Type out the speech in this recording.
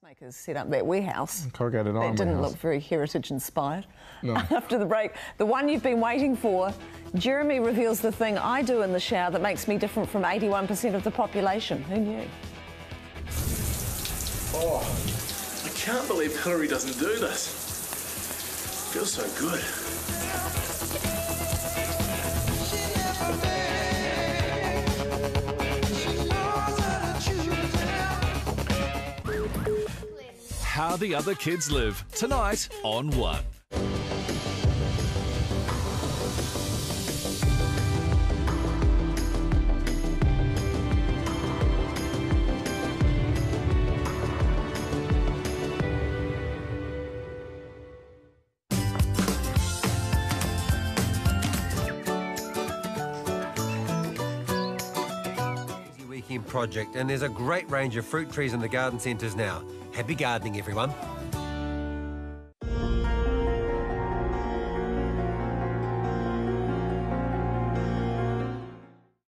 Makers set up that warehouse. Corrugated iron That didn't warehouse. look very heritage inspired. No. After the break, the one you've been waiting for, Jeremy reveals the thing I do in the shower that makes me different from 81% of the population. Who knew? Oh, I can't believe Hillary doesn't do this. Feels so good. How the Other Kids Live, tonight on One. Weekend project, and there's a great range of fruit trees in the garden centres now. Happy gardening, everyone.